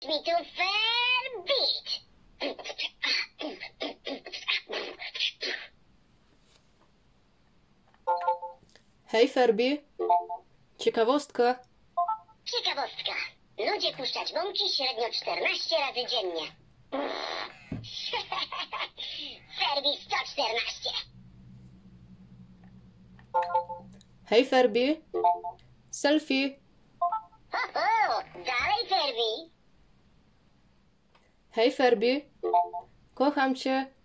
me to fair beat. Hej, Ferbi. Ciekawostka. Ciekawostka. Ludzie puszczać bąki średnio 14 razy dziennie. Ferbi 114. Hej, Ferbi. Selfie. Ho, ho, dalej Ferbi. Hej, Ferbi. Kocham cię.